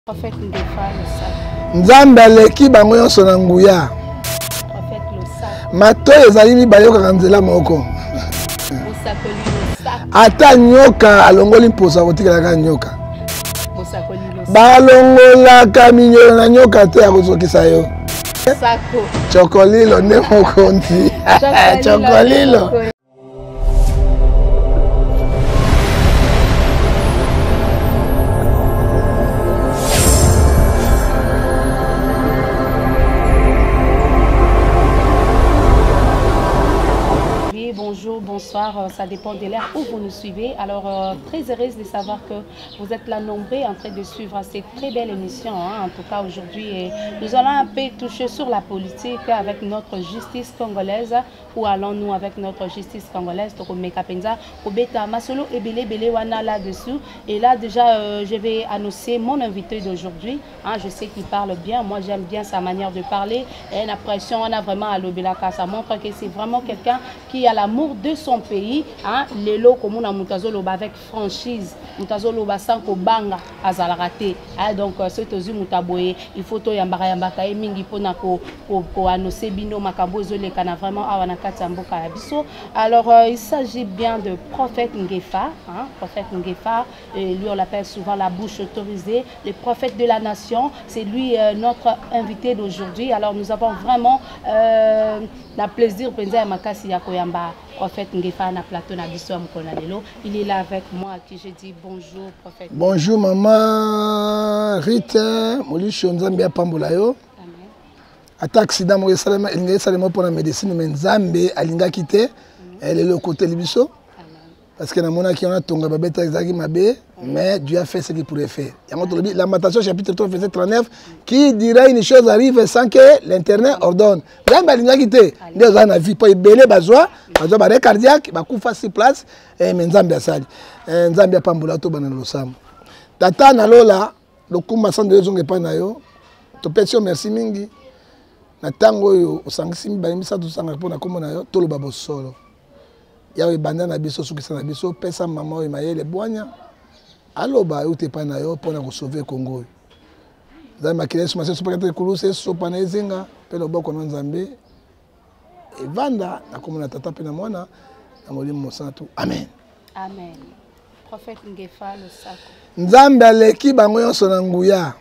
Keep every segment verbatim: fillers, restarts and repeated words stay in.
Prophète Ngefa le sac. Nzambe aleki bango nyonso na nguya. Prophète le sac. Mato ezali mibale yoka nzela moko. Bosakoli le sac. Ata nyoka alongoli mposa kotikelaka nyoka. Bosakoli le sac. Balongolaka minyolo na nyoka te ya kozokisa yo. Sako. Chokolilo nde mokonzi. Chokolilo. Bonjour, bonsoir, ça dépend de l'heure où vous nous suivez. Alors, euh, très heureuse de savoir que vous êtes là nombreux en train de suivre cette très belle émission. Hein. En tout cas, aujourd'hui, nous allons un peu toucher sur la politique avec notre justice congolaise. Où allons-nous avec notre justice congolaise? Masolo et Bele Bele Wana là-dessous. Et là, déjà, euh, je vais annoncer mon invité d'aujourd'hui. Hein, je sais qu'il parle bien. Moi, j'aime bien sa manière de parler. Et l'impression, on a vraiment à l'Obelaka. Ça montre que c'est vraiment quelqu'un qui a l'amour de son pays. Hein, Lelo, comme on a Moutazoloba avec franchise. Moutazoloba sans kobanga azalarate. Hein, donc, c'est aussi Moutaboye. Il faut to yambara yambaka et mingi pona ko ko annoncer bino makambo zole kana vraiment awana. Alors, euh, il s'agit bien de Prophète Ngefa. Hein, Prophète Ngefa, et lui on l'appelle souvent la bouche autorisée, le prophète de la nation. C'est lui euh, notre invité d'aujourd'hui. Alors, nous avons vraiment euh, la plaisir de dire Makasi Yakoyamba, Prophète Ngefa na plateau na biso Mkonalelo. Il est là avec moi qui je dis bonjour, Prophète. Bonjour, maman Rita, Molisho Nzambe Pambolayo. Ata accident mo esalema elinga esalema pour la médecine mais Nzambe alinga kité elle est le côté libiso parce que na mona ki on a tonga babeta ezaki mabe mais Dieu a fait ce qu'il pourrait faire. La Lamentation chapitre trois verset trente-neuf qui dira une chose arrive sans que l'internet ordonne. Nzambe alinga kité ndio za na vie po ebele bazwa bazwa ba cardiaque ba kufa sur place et mais Nzambe asali Nzambe apambola to bana losam tata na lola lokumba sans de zonge pa na yo to petio merci mingi. Na tango yo osangisi mibali misatu sanga pona kombo na yo toloba bosolo yawe banda na biso sukisa na biso pesa mama oyo mayele bwanya aloba ute pa na yo pona ko sauver Congo za makile suma se sopaka kuluse sopa na ezenga pe loboko na Nzambe evanda na komona tata pe na mwana na molimo mosatu amen amen. Prophète Ngefa le sako. Nzambe aleki bango nyonso na nguya.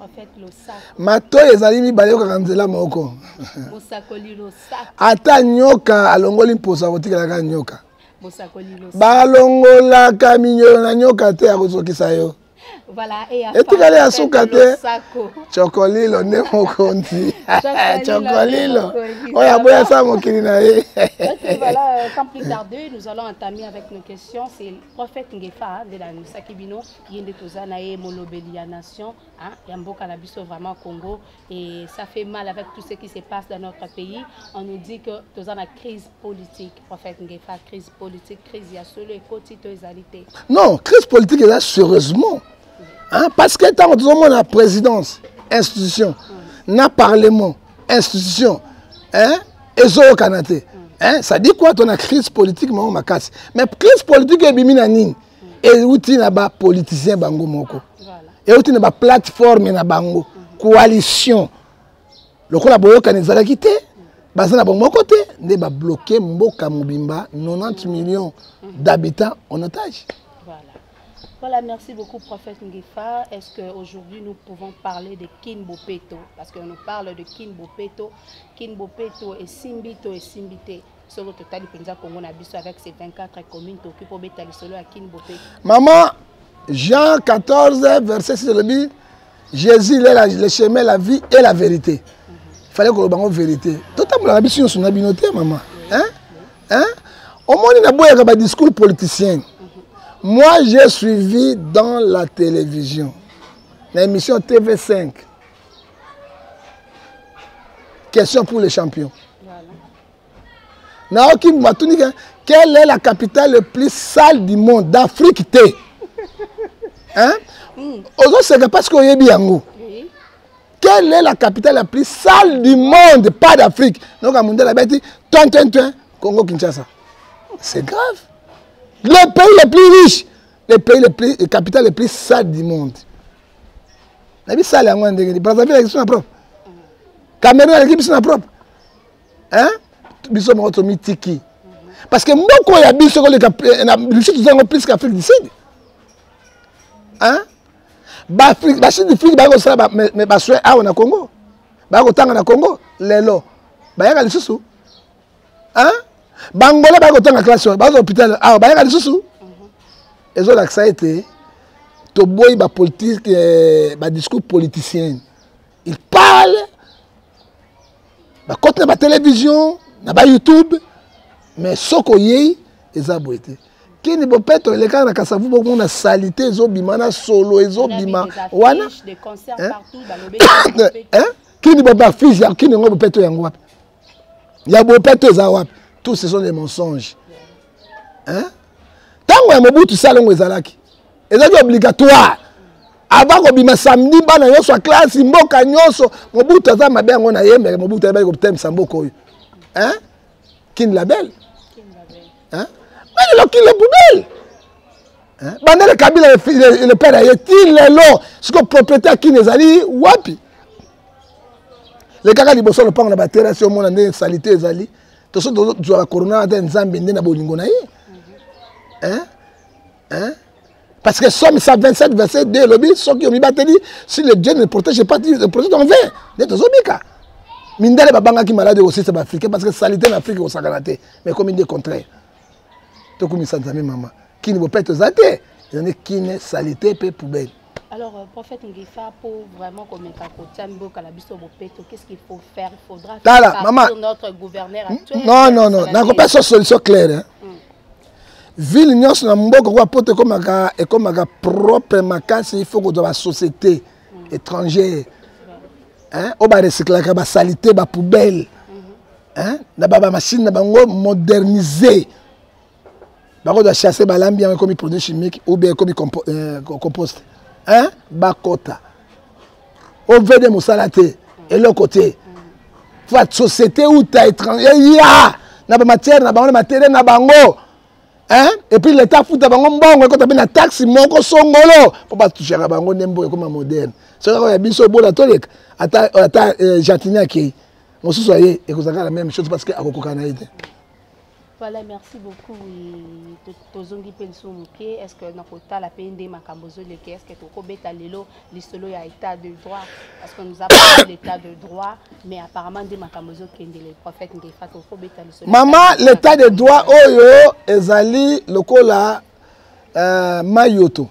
Mato ezali mibale yoka nzela moko. Bosakoli lo sac. Ata nyoka alongoli mposa kotikelaka nyoka. Bosakoli lo sac. Balongolaka minyolo na nyoka te ya kozokisa yo. Voilà, et à etikale ya suka te. Chokolilo nde mokonzi. Chokolilo. Oya boya sa mokili na ye. Voilà, sans plus tarder, nous allons entamer avec nos questions. C'est le prophète Ngefa de la Sakibino, Yende Tozana et Molobelia Nation, hein, Yamboka Nabiso vraiment Congo. Et ça fait mal avec tout ce qui se passe dans notre pays. On nous dit que Tozana crise politique, prophète Ngefa, crise politique, crise yasolo et quotito égalité. Non, crise politique est là sérieusement. Hein, parce que tant que on a la présidence, institution, mm. na parlement, institution, hein, et zo kanate. Hein, ça dit quoi ton crise politique mais on m'a cassé. Mais crise politique est bimina nini. Et outil na ba politicien bango moko. Et outil na ba plateforme na bango, coalition. Le ko la boyo kanezala kité. Baza na bango côté, ne ba bloquer mboka mobimba quatre-vingt-dix millions d'habitants en otage. Voilà, merci beaucoup, prophète Ngefa. Est-ce qu'aujourd'hui nous pouvons parler de Kinbopeto? Parce qu'on nous parle de Kinbopeto. Kinbopeto et Simbito et Simbité. Sur le total, il y a avec ces vingt-quatre communes qui occupent à Kinbopeto. Maman, Jean quatorze, verset six, Jésus est le chemin, la vie et la vérité. Il fallait qu'on ait la vérité. Tout le monde a dit sur la binoté, maman. Hein? Hein? Au moins, il y a un discours politicien. Moi, j'ai suivi dans la télévision, l'émission T V cinq. Question pour les champions. Voilà. Naoki Matouni, quelle est la capitale la plus sale du monde d'Afrique? Hein? Ozo c'est parce qu'on est bien. Quelle est la capitale la plus sale du monde? Pas d'Afrique. Donc, à mon la bête, Congo Kinshasa. C'est grave. Le pays le plus riche, le pays le plus, la capitale le plus sale du monde. nabi sala yango ndenge Brazzaville aleki biso na propre Cameroun aleki biso na propre hein biso moko tomitiki parce que mboko ya biso koleka na biso tozango plus qu'Afrique du Sud hein ba Afrique ba Sud Afrique ba ko sala mais ba soin awa na Congo ba ko tanga na Congo lelo ba yaka lisusu hein bangola ba ko tanga classe ba ko hôpital awa ba yaka lisusu ezo la ça été to boy ba politique ba discours politicien il parle ba côté na ba télévision na ba YouTube mais soko yei eza boité kini bopeto le kana kasavu beaucoup na salité ezobima na solo ezobima wana des concerts partout dans le hein kini boba fiche ya kini ngo bopeto yango wapi ya bopeto eza wapi tous ce sont des mensonges hein tango ya Mobutu salongo ezalaki ezaki obligatoire avant kobima samedi bana nyonso classe mboka nyonso Mobutu aza mabe yango na yembe Mobutu ayebaki kotemisa mboka oyo hein kini label hein mais le qui les poubelles hein bandele Kabila le, le père est-il lelo ce que propriétaire qui les ali wapi les kaka liboso le pango na batera si au monde ndé salité ezali to so do la corona de nzambe ndé na bolingo na ye hein hein parce que Somme cent vingt-sept verset deux le bi so qui mi bateli si le Dieu ne protège pas le protège ton vin de to zobika mindele babanga ki malade aussi c'est africain parce que salité en Afrique au sakanate mais comme il dit contraire to comme ça nzambe mama qui ne peut pas être zaté il y en a qui ne salité pe poubelle. Alors, euh, prophète Ngifa, pour vraiment comme qu'est-ce qu'il faut faire? Il faudra faire maman, notre gouverneur actuel. Non, non, non, non, non, pas une solution claire. Hein. Mm. Ville Nyos na mboko kwa pote comme un et comme un propre makasi, il faut que dans la société mm. étrangère, hein, on va recycler la salité, la poubelle, hein, na ba machine na bango moderniser. Bango doit chasser balambi comme un produit chimique ou bien comme compo, euh, compost. Hein bakota au V de Moussalate et l'autre côté la société où tu es étranger ya na ba matière na bango matériel na bango hein et puis l'état fout bango mbongo ko tabina taxi moko songolo pour pas toucher à bango nembo comme moderne c'est quoi ya biso bola tolek ata ata jantinia ki mosusu aye et que ça la même chose parce que akokoka na ite. Voilà, merci beaucoup. Est-ce que notre la P N D Makambozo est-ce que tu as l'élo l'isolo y a état de droit parce que nous avons l'état de droit mais apparemment des Makambozo qui est le prophète Ngefa to kobeta l'isolo. Maman, l'état de droit oyo ezali lokola euh mayoto.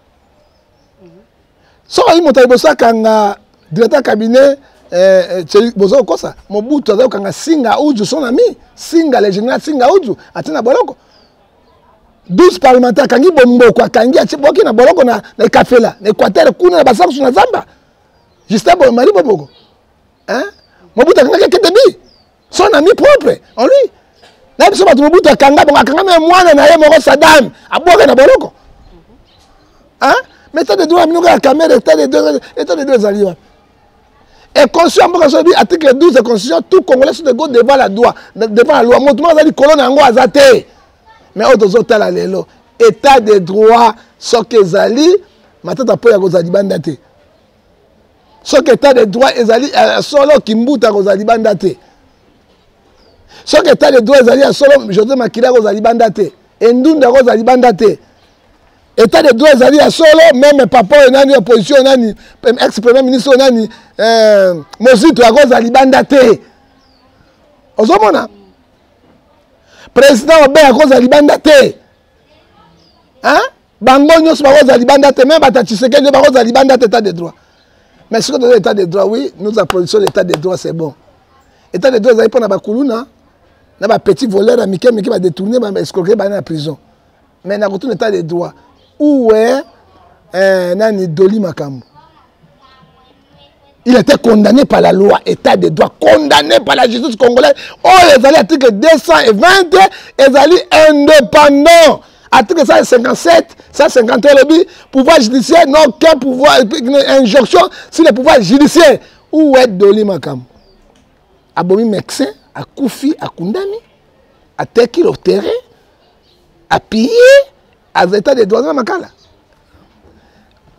So ayi moto bosa kanga directeur cabinet eh bozo kosa Mobutu azo kanga singa uju son ami singa le général singa uju atina boloko douze parlementaires kangi bombo kwa kangi atiboki na boloko na na kafela na Équateur kuna na basaku na Zamba Justin Bo Mali Boboko hein Mobutu kanga ketebi son ami propre en lui na biso batu Mobutu kanga bonga kanga me mwana na ye moko Saddam aboka na boloko hein mais t'as des droits minuka la caméra t'as des droits état de droits alliés. Et conscient, article douze de la Constitution, tout Congolais sont égaux devant la loi. Devant la loi. Montrement, on a dit colonne en gros azate. Mais autres autres là, l'élo. État de droit, ce que Zali, maintenant t'as pas ya gozali bandate. Ce que état de droit, Zali, solo kimbuta gozali bandate. Ce que état de droit, Zali, solo José Makila gozali bandate. Endunda gozali bandate. État de droit ezali ya solo même papa nani opposition nani ex premier ministre nani euh Mozito akoza libanda te ozomona président Obe akoza libanda te hein bango nyonso bakoza libanda te même bata Tshisekedi bakoza libanda te état de droit mais ce que dans l'état de droit oui nous applaudissons l'état de droit c'est bon état de droit ezali pona bakuluna na ba petit voleur na mike mike ba détourner ba escroquer ba na prison mais na kotu l'état de droit où est euh, Nani Doli Makambo. Il était condamné par la loi, état de droit, condamné par la justice congolaise. Oh, les alliés, article deux cent vingt, les alliés indépendants. Article cent cinquante-sept, cent cinquante et un, le pouvoir judiciaire, non, qu'un pouvoir, une injonction sur le pouvoir judiciaire. Où est Doli Makambo? Abomi Mexin, à Koufi, à Kundami, à Teki, le terrain, à piller. À l'état de droit,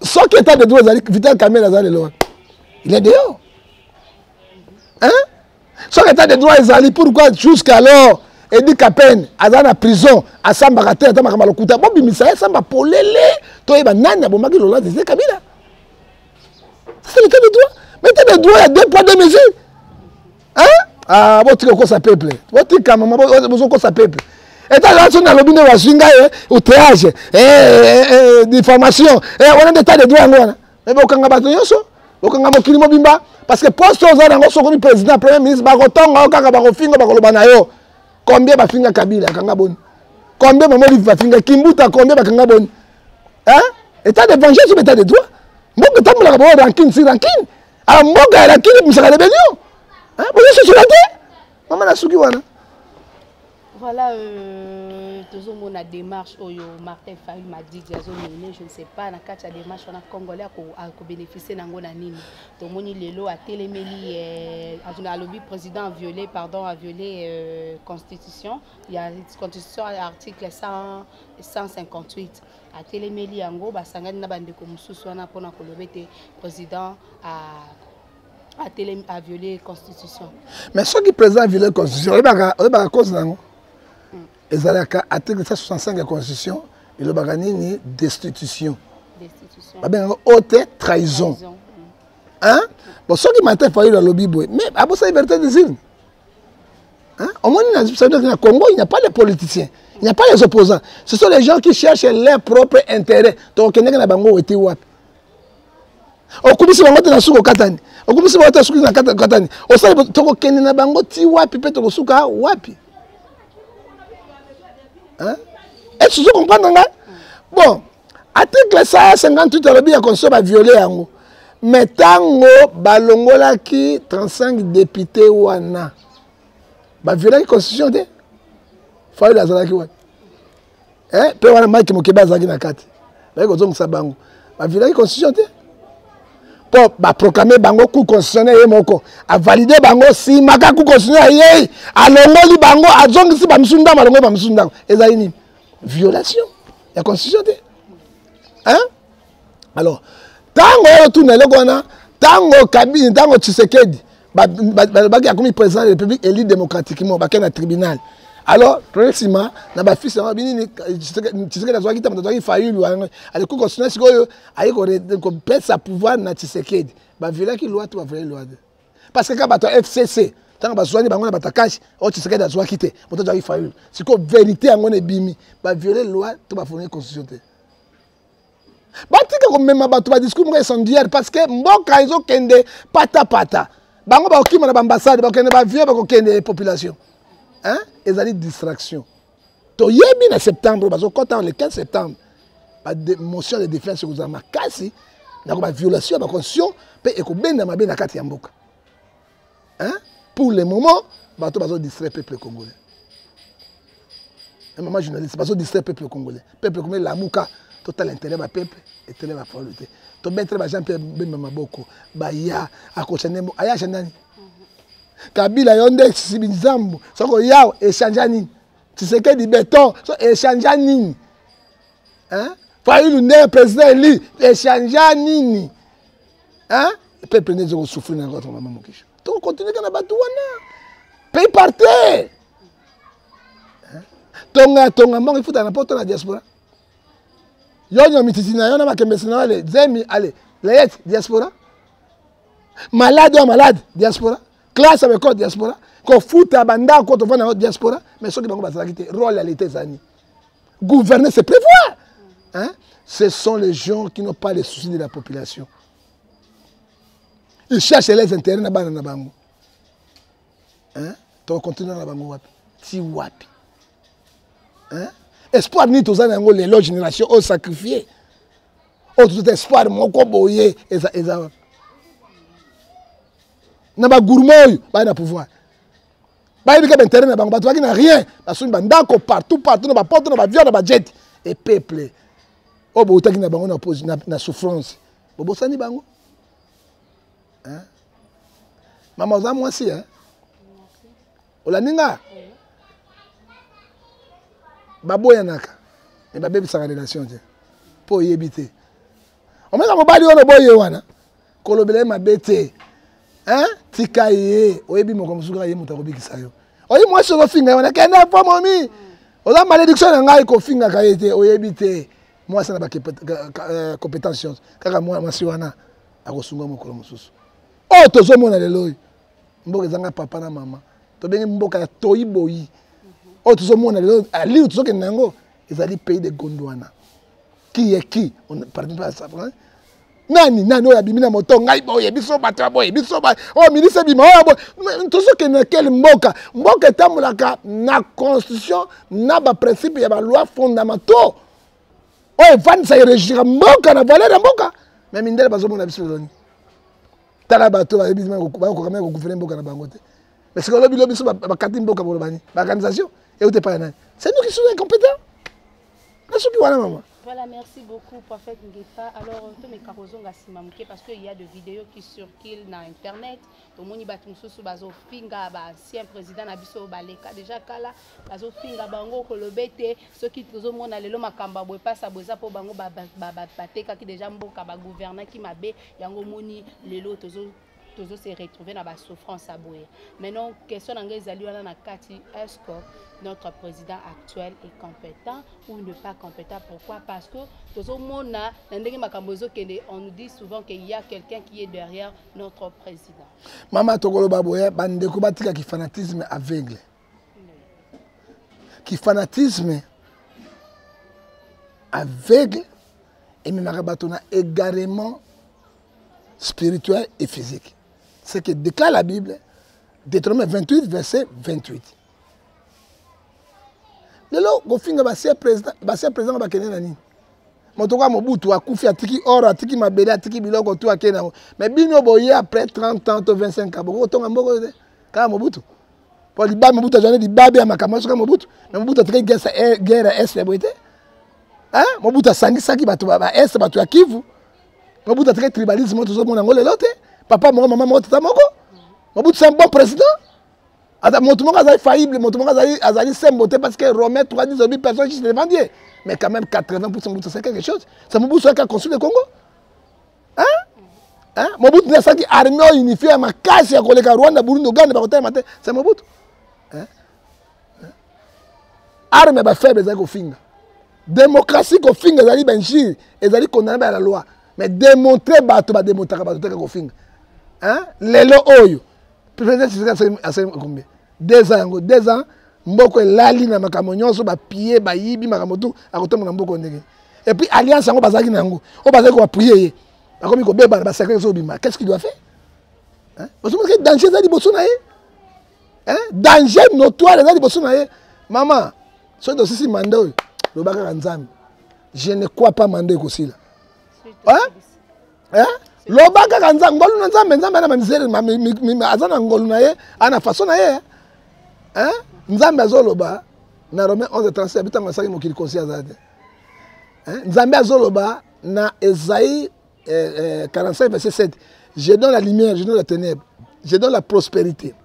Ce qui est de droit, Vital Kamerhe Azali Loa. Il est dehors. Hein? Ce qui est de droit, Azali, pourquoi jusqu'alors, Edi Kapen, Azali en prison, à Samba Kate, à Samba Malokuta, Bobi Misae, Samba Polele, toi, il va nana, Bomaki Lola, c'est Kabila. C'est l'état de droit. Mais l'état de droit, il y a deux poids, deux mesures. Hein? Ah, bon, tu sais, ça peuple. Bon, tu sais, maman, bon, ça peuple. Et dans la zone, on a swinga, outrage, diffamation, on a des tas de droits. Mais bon, quand on a battu, on a battu le Mobimba, parce que poste aux gens, on a président, premier ministre, Baroton, on a battu le combien de finga Kabila, combien de Moliv va finga Kimbuta, combien de Kangabon. Hein? État de vengeance ou état de droit? Moi, je suis là, je rankin, si rankin. Alors, moi, je suis rankin, je suis rébellion. Hein? Vous êtes sur la terre? Maman, la souki, voilà. Voilà, euh, toujours mon démarche, Oyo Martin Fayul m'a dit, je ne sais pas, dans la démarche, on a Congolais qui bénéficié d'un nini. Tout le monde lelo a téléméli, le président a violé, pardon, a violé euh, constitution. Il y a une constitution article cent cinquante-huit. A téléméli yango, basangani na bande ko mususu wana pona ko lobete président a a télé a violé constitution. Mais ceux qui président a violé constitution, il va il va cause nango. Ezalaka article cent soixante-cinq de la constitution, il va gagner destitution. Destitution. Ba ben haute trahison. Hein? Bon ceux qui m'attendent faire le lobby boy, mais à ça liberté de dire. Hein? Au moins dans Congo, il n'y a pas de politiciens. Il n'y a pas les opposants. Ce sont les gens qui cherchent leurs propres intérêts. Donc, il y a des gens qui ont été au kubisi bango na suko katani au kubisi bango na suko na katani au sala toko kende na bango ti wapi pe toko suka wapi. Hein? Est-ce que vous comprenez? Bon, article cent cinquante-huit a bien qu'on soit violé yango. Mais tango balongola ki trente-cinq députés wana. Ba violer la constitution de Fayulu azalaki wa. Hein? Pe wana Mike Mokeba azalaki na kati. Ba ko zonga bango. Ba violer la constitution de pour ba proclamer bango coup constitutionnel ye moko. A valider bango si maka coup constitutionnel ye. A longoli bango a zonga si ba msunda malongo ba msunda. Ezali ni violation ya constitution de. Hein? Alors, tango tout na lekona, tango Kabila, tango Tshisekedi, ba ba ba qui a commis président de la République élu démocratiquement, ba na tribunal. Alors, progressivement, na ba fils na bini Tshisekedi azwa kita mtatoki Fayulu ale ko constitutionnel sikoyo ayi ko pèse sa pouvoir na Tshisekedi. Ba violer ki loi tu ba violer loi. Parce que quand bato F C C, tant ba soigner bango na batakashi, o Tshisekedi azwa kité, mtatoki Fayulu. Siko vérité ngone bimi, ba violer loi tu ba fournir constitution te. Batika ko même bato ba discours incendiaire parce que mboka izo kende pata pata. Bango ba okima na ambassade ba kende ba vieux ba ko kende population. Hein? Ils ont dit distraction. To yebi na septembre, parce que le quinze septembre, la motion de défense sur Zama Kasi, na ba violation de la constitution, pe eko benda mabe na kati ya mboka. Hein? Pour le moment, bato bazo distraire peuple congolais. Un moment journaliste, bazo distraire peuple congolais. Peuple congolais la muka, total intérêt ba peuple et télé ba polité. To mettre ba Jean-Pierre Bemba Maboko, ba ya akochanembo, aya chandani. Kabila yonde sibinzambu soko yao échange nini Tshisekedi béton so échange nini hein Fayulu ne président élu échange nini hein le peuple ne zo souffrir na notre maman mokisho to continuer kana batu wana pays parter hein tonga tonga mbango ifuta na poto na diaspora yonyo mititina yona makembesi na wale zemi ale layet diaspora malade ou malade diaspora classe avec quoi diaspora qu'on fout à banda quand on va dans la diaspora mais ceux qui vont passer la rôle à l'état zani gouverner c'est prévoir hein ce sont les gens qui n'ont pas les soucis de la population ils cherchent les intérêts na bana na bango hein to continuer na bango wapi ti wapi hein espoir ni to zana ngo les loges génération au sacrifier au tout espoir moko boye eza eza na ba gourmand ba na pouvoir ba yebika intérêt na bango bato baki na rien basuni bandako partout partout na ba porte na ba viande na ba jet et peuple o bo utaki na bango na pose na, na souffrance bo bosani bango hein mama za mwasi hein ola ninga baboya naka et ba bébé sa relation te po yebité omeka mobali ono boye wana kolobela mabete hein tika ye oyebi moko musuka ye muta kobikisa yo oyi mwasi ko finga wana kenda po momi oza malédiction na ngai ko finga ka yete oyebi te mwasi na ba compétence kaka mwasi wana akosunga mokolo mususu o tozomona lelo mboka ezanga papa na mama tobengi mboka ya toyiboyi o tozomona lelo ali tozokenda yango ezali pays de Gondwana qui est qui on parle pas ça nani nani oya bimina moto ngai boye biso bato boye biso ba o ministre bima o boye tozokenda quel mboka mboka etambolaka na constitution na ba principe ya ba loi fondamentaux o evandisa erégir mboka na valeur ya mboka mais mindele bazomona biso loni tala bato ba ebima ko kamera ko gouverner mboka na bango te mais c'est que lobi lobi so ba kati mboka pour bani ba organisation et ote pas nani c'est nous qui sommes incompétents na soki wana mama. Voilà, merci beaucoup, prophète Ngefa. Alors, tous mes carozons gasimamke parce qu'il y a des vidéos qui circulent dans Internet. Tout le monde y bat tout sous bazo finga ba ancien président Nabiso Baleka déjà kala bazo finga bango kolobete ceux qui tout le monde a le makamba boy pas ça boza pour bango ba ba bateka qui déjà mboka ba gouverneur qui mabe yango moni lelo tozo tozo se retrouver dans la souffrance à boyer. Maintenant, question d'engrais zaliwana na kati est-ce que notre président actuel est compétent ou ne pas compétent? Pourquoi? Parce que tozo mona ndenge makambozo kende on nous dit souvent qu'il y a quelqu'un qui est derrière notre président. Mama tokolo baboya bande ko batika ki fanatisme aveugle. Qui fanatisme aveugle et même rabatona égarément spirituel et physique. C'est que déclare la Bible, Deutéronome vingt-huit, verset vingt-huit. Lelo, gofinga basia président, basia président bakene nani. Motoka Mobutu akufi atiki or atiki mabele atiki biloko tu akena. Mais bino boye après trente ans ou vingt-cinq ans, boko tonga mboko de ka Mobutu. Pour liba Mobutu jamais libabe ya makamaso ka Mobutu. Mais Mobutu atiki guerre guerre est la boité. Hein? Mobutu sangisa ki batu ba est batu ya Kivu. Mobutu atiki tribalisme tout ça mon ngole lote. Papa, maman, maman, tata, moko. Mobutu c'est un bon président. Mon tout le monde a faillible, mon tout le monde a symbole parce que Romain trois dix mille personnes qui se défendaient. Mais quand même quatre-vingts pour cent Mobutu c'est quelque chose. C'est Mobutu qui a construit le Congo. Hein? Hein? Mobutu n'a pas dit armée unifiée à ma casse à Koleka Rwanda, Burundi, Ouganda, c'est Mobutu. Hein? Armée est faible, c'est au finger. Démocratie au finger, c'est benchir, et c'est condamné par la loi. Mais démontrer, c'est pas démontrer, c'est au finger. Hein? Lelo oyo président c'est combien deux ans deux ans mboko elali na makambo nyonso ba pied ba yibi makambo tout akotomba na mboko ndenge et puis alliance yango bazaki nango o bazaki ko prier akomi ko beba ba secret so bima qu'est-ce qu'il doit faire hein parce que danger za liboso na ye hein danger notoire za liboso na ye maman so do sisi mando lo baka nzambe je ne crois pas mando ko sila hein hein lobaka kanza ngolu na nzambe nzambe na misere azana ngolu na ye ana façon na ye hein nzambe azoloba na Romains onze trente-sept bitanga saki mokili conscience azade hein nzambe azoloba na Esaïe quarante-cinq verset sept je donne la lumière je donne la ténèbre je donne la prospérité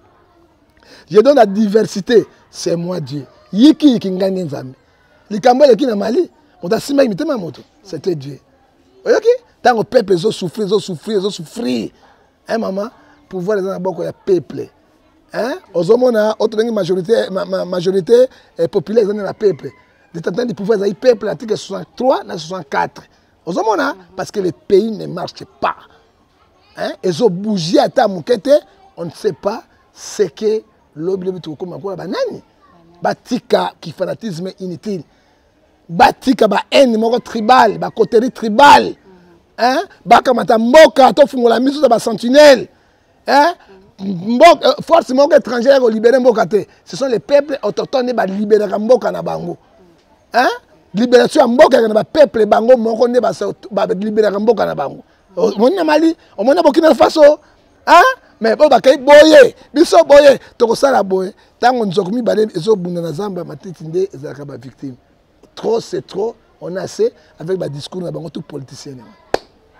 je donne la diversité c'est moi Dieu yiki yiki ngani nzambe likambo le kina mali motasima mitema moto c'était Dieu oyoki tant que peuple ils ont souffert, ils ont souffert, ils ont souffert. Hein maman, pour voir les gens d'abord qu'il y a peuple. Hein? Aux hommes on a autre majorité ma, ma, majorité est populaire ils ont la peuple. De temps de pouvoir ils peuple l'article soixante-trois na soixante-quatre. Aux hommes on a parce que le pays ne marche pas. Hein? Ils ont bougé à ta moukete, on ne sait pas ce que l'objet de comme quoi banani. Batika qui fanatisme inutile. Batika ba haine moko tribal, ba coterie tribal. Hein? Baka matamboka to fungola miso ba sentinelle. Hein? Mboka force moko étrangère ko libérer mboka te. Ce sont les peuples autochtones ba libérer mboka na bango. Hein? Libération mboka na ba peuple bango moko ne ba ba libérer mboka na bango. Mona Mali, on mona Burkina Faso. Hein? Mais bo ba kay boye, biso boye to ko sala boye. Tango nzoko mi bale ezo bunda na zamba matiti nde ezaka ba victime. Trop c'est trop, on a assez avec ba discours na bango tout politicien.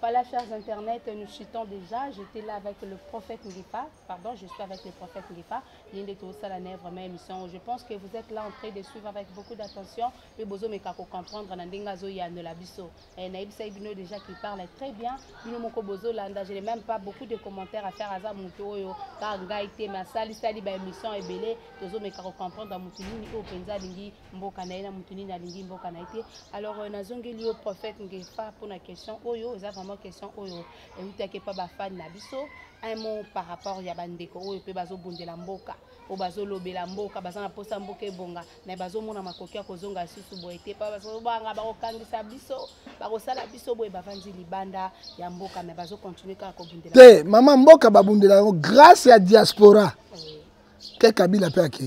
Voilà, chers internet, nous chutons déjà. J'étais là avec le prophète Ngifa. Pardon, je suis avec le prophète Ngifa. Il y a tout ça, la vraiment émission. Je pense que vous êtes là en train de suivre avec beaucoup d'attention. Le bozo me kako comprendre Nandingazo Yann la biso. Et Naïbsa Ibino déjà qui parle très bien. Bino moko bozo landa. Je n'ai même pas beaucoup de commentaires à faire à ça. Moutoyo, Kanga ite masali sali ba émission est belé. Bozo me kako comprendre Moutouni au Penza Lingi Mboka Naïna Moutouni na Lingi Mboka Naïte. Alors Nazongi lui au prophète Ngifa pour la question. Oyo, ça vraiment question oyo et vous t'inquiétez pas ba fan na biso un mot par rapport ya bandeko oyo pe bazo bondela mboka o bazo lobela mboka bazana posa mboka ebonga na bazo mona makoki ya kozonga susu boete pa bazo banga ba kokangisa biso ba kosala biso boye bavandi libanda ya mboka mais bazo continuer ka ko bondela te mama mboka ba bondela grâce à diaspora ke Kabila pe aki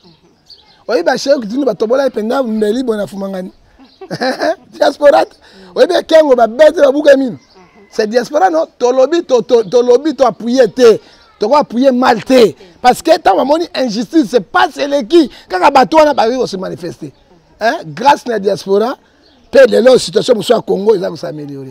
oyi ba chef kitinu ba tobola ependa mbeli bona fumangani diaspora oyi be kengo ba bete ba buka mino. C'est diaspora, non? Tolobi, tolobi, to appuyer te. To appuyer mal te. Parce que tant que injustice, c'est pas c'est qui. Quand un bateau a pas se manifester. Hein? Grâce à la diaspora, peut la situation au Congo, ils vont s'améliorer.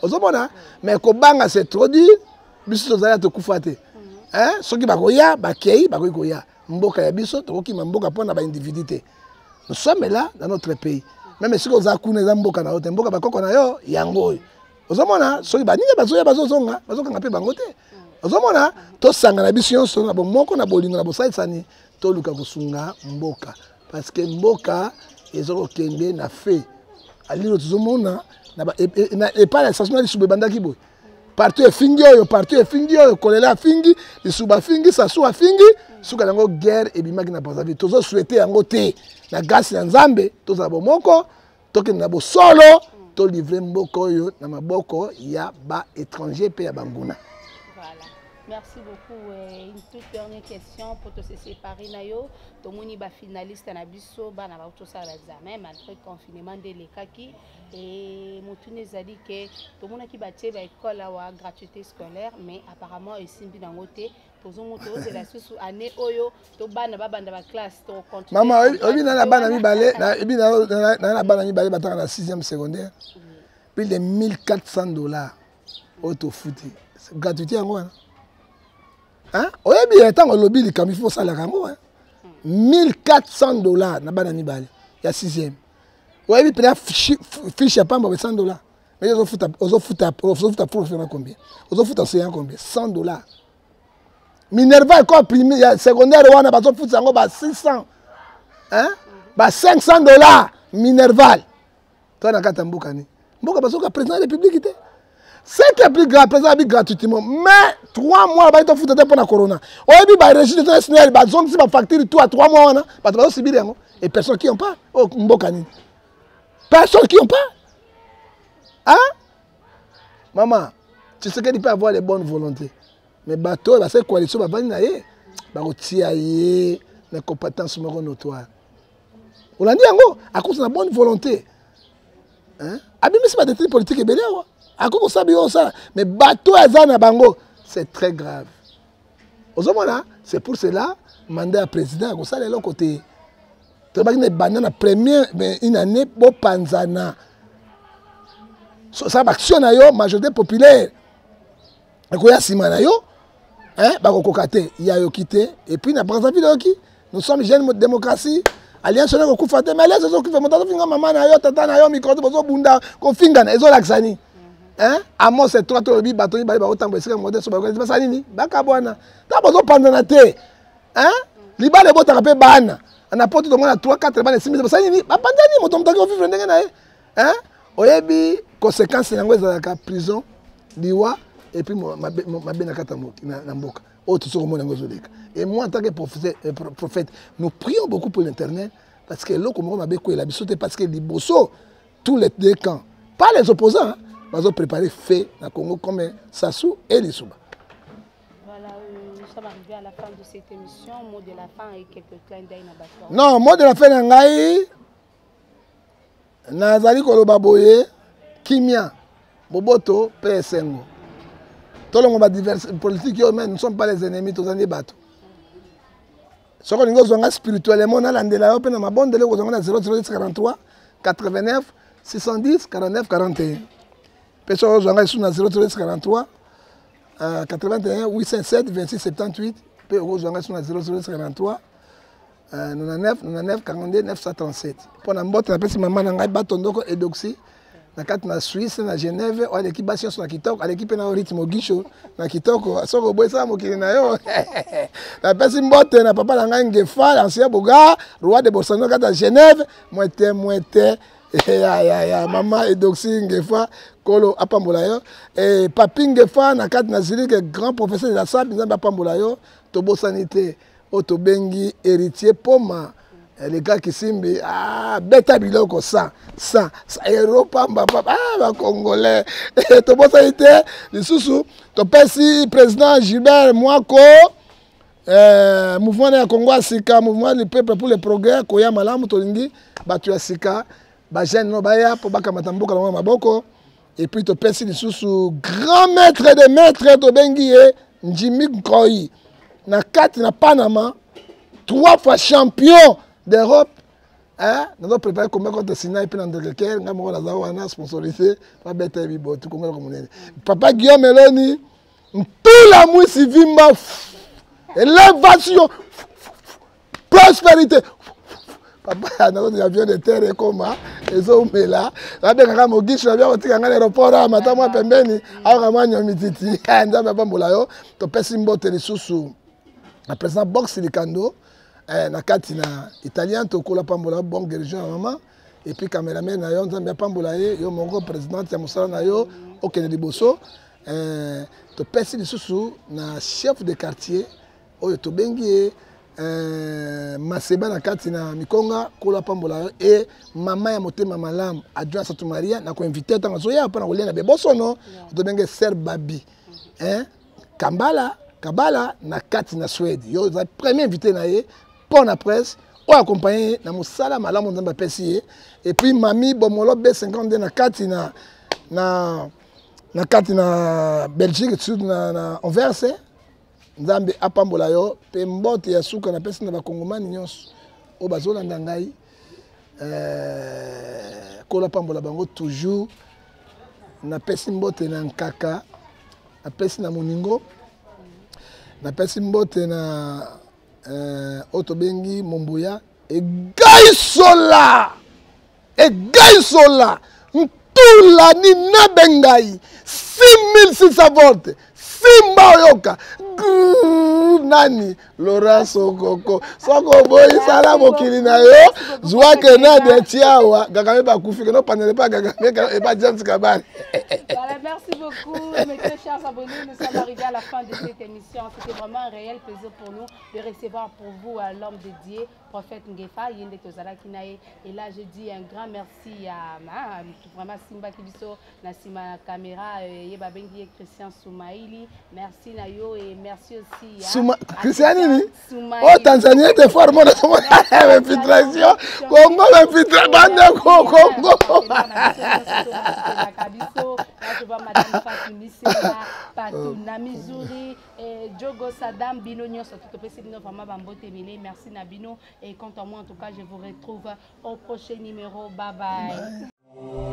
Mais Kobanga c'est trop dur, biso tozala to kufate. Hein? Ceux qui bakoya, bakei, bakoya. Mboka ya biso, to ki mboka pona ba individualité. Nous sommes là dans notre pays. Même si vous avez kuna mboka na hote, mboka bakoko na yo yango. Ozomona soki baninga bazoya bazozonga bazokanga pe bango te ozomona tosanga na biso nyonso na bomoko na bolingo na bosalisani toluka kosunga mboka parce que mboka ezokokende na fe alilo tozomona na epa la station lisuba bandaki boy partout efingi oyo partout efingi oyo kolela fingi lisuba fingi sasuwa fingi suka nango guerre ebimaki na Brazzaville tozo souhaiter yango te na grâce ya Nzambe tozala bomoko tokende na bosolo to livrer mboko yo na maboko ya ba étranger pe ya banguna. Voilà. Merci beaucoup. Euh, une toute dernière question pour te séparer nayo. To moni ba finaliste na biso ba na ba to sa l'examen malgré confinement de l'écaki et motune zali que to mona ki ba tie ba école wa gratuité scolaire mais apparemment ici na ngote tozo moto de la sous année oyo to bana ba banda ba classe to continue. Maman obi na bana mi balé na obi na na bana mi balé batanga na sixième secondaire. Plus de mille quatre cents dollars auto footé. C'est gratuité en quoi? Hein? Oyebi etango lobby li kam il faut ça la kango hein. mille quatre cents dollars na bana mi balé. Il y a sixième. Oyebi peut fiche pas mais cent dollars. Mais ils ont foutu ils ont foutu ils ont foutu pour faire combien? Ils ont foutu c'est combien? cent dollars. Minerva quoi primaire secondaire wana bazo foutu yango ba six cents. Hein? Ba cinq cents dollars Minerval. Toi na kata mboka ni. Mboka bazo ka président de la République. C'est qui est plus grave, président gratuitement. Mais trois mois ba to foutu pour la corona. Oyebi ba régime de national ba zone si ba facture tout à trois mois wana. Ba to subir yango et personne qui ont pas au mboka ni. Personne qui ont pas. Hein? Maman, tu sais qu'il peut avoir les bonnes volontés. Mais bateau, bah c'est coalition, bah va naïe, bah retia yé, les compétences sont notoires. On l'a dit en gros, à cause de la bonne volonté. Hein? Abîme c'est pas des trucs politiques et belé, à cause de ça, bien ça. Mais bateau à Zana Bango, c'est très grave. Au moment c'est pour cela, mandat à président, comme ça, les l'autre côté. Tu vas dire que la première, une année, pour Panzana. Ça va action na yo majorité populaire. Ekoya sima na yo hein ba kokokate ya yo kité et puis na Brazzaville oki nous sommes jeunes de démocratie alliance na ko fate mais alliance zo kifa moto finga mama na yo tata na yo micro bozo bunda ko finga na ezo laksani hein amo c'est trois to bi bato ni ba ba otambo esika modèle so ba ko ba nini ba ka bwana ta bozo pandana te hein libale bota pe bana ana poto to mona trois quatre bana six ba nini ba pandani moto mtaki vivre ndenge na hein oyebi conséquence yango ezalaka prison liwa et puis ma bena kata na mboka autre so komona ngo zoleka et moi en tant que prophète prophète nous prions beaucoup pour l'internet parce que loko mo mabe ko la bisote parce que liboso tous les deux camps pas les opposants hein, bazo préparer fait na Congo comme Sassou et Lisuba. Voilà, euh, nous sommes arrivés à la fin de cette émission, mot de la fin et quelques clins d'œil na bato. Non, mot de la fin na ngai nazali koloba boye kimia boboto P S N go tolongo ba diverses politiques yo mais nous ne sommes pas les ennemis tous les bateaux soko ningo zonga spirituellement na landela yo pe na mabondele ko zonga na zéro zéro quarante-trois quatre-vingt-neuf six cent dix quarante-neuf quarante et un Peso ozwanga isu na zéro treize quarante-trois quatre-vingt-un huit cent sept vingt-six soixante-dix-huit pe ozwanga isu na zéro treize quarante-trois quatre-vingt-neuf quatre-vingt-neuf quarante-deux neuf cent trente-sept. Pour na mbote na pesi mama na ngai batondoko edoxy na kati na Suisse na Genève o l'équipe basio na kitoko l'équipe na rythme gisho na kitoko soko boisa mokili na yo na pesi mbote na papa na ngai Ngefa l'ancien boga roi de Borsano kati na Genève moite moite ya ya ya mama edoxy Ngefa kolo apambola yo et papi Ngefa na kati na Zurich grand professeur de la salle nzambe apambola yo to bosanité o to bengi héritier poma les gars qui simbi ah beta biloko ça ça ça Europa mbaba ah ba congolais to bosanité lisusu to pesi président Gilbert Mwako euh mouvement ya Congo Asika mouvement du peuple pour le progrès koya malamu tolingi batu ya sika ba jeune no baya po bakamata mboka na maboko et puis to pesi lisusu grand maître de maître to bengi e Njimi Nkoi na kati na Panama trois fois champion d'Europe. Hein? Nous avons préparé combat contre Sina et puis Ndekeke, nous avons sponsorisé par Beta Bibo, tout comme le Papa Guillaume Meloni, tout l'amour civil, élévation, prospérité. Papa, nous avons des avions de terre et comment, les hommes là, nous avons des guiches, nous avons des aéroports, nous avons des pembeni, nous avons des mititi, nous avons des mbolayo, nous avons des sous la président Box Silicando. Na kati na italien to kola pambola bon guérison maman et puis cameraman na yo nzambe pambola ye yo mongo président ya musala na yo okene liboso euh to pesi lisusu na chef de quartier oyo to bengi euh Maseba na kati na Mikonga kola pambola yo et mama ya motema malamu adjoint Satou Maria na ko inviter tanga so ya pa na kolia na beboso no to bengi Ser Babi hein Kambala Kabala na kati na Suède yo za premier invité na ye pour la presse, ou accompagné dans mon salam à la montagne de Pessie, et puis mamie Bomolo B cinquante na Katina, na na Katina Belgique, sud na na Anvers, Nzambe apambola yo, pe mbote ya suka na pesi na bakongomani nyonso, o bazola ndangai, euh, kola pambola bango toujours, na pesi mbote na Nkaka, na pesi na Moningo, na pesi mbote na Euh, Otobengi Momboya et Gaisola et Gaisola tout la nina bengai six mille six cents volts Simba Oyoka nani Laurent Sokoko Soko boy sala mokili na yo zwa ke na de tiawa gagame ba kufi que no panele pas gagame et pas James Kabane. Voilà, merci beaucoup mes très chers abonnés, nous sommes arrivés à la fin de cette émission. C'était vraiment un réel plaisir pour nous de recevoir pour vous l'homme dédié prophète Ngefa Yende Tozala Kinae. Et là je dis un grand merci à ma vraiment Simba Kibiso na sima caméra yeba bengi Christian Soumaili. Merci Nayo et merci aussi Souma Christian ni oh Tanzanie était fort mon infiltration Congo infiltration Congo tu vois madame Fatou Nisela Patou Namizuri et Djogo Sadam Bino Nyos tout le président vraiment Bambote Mele. Merci Nabino et quant à moi en tout cas je vous retrouve au prochain numéro. Bye bye, bye.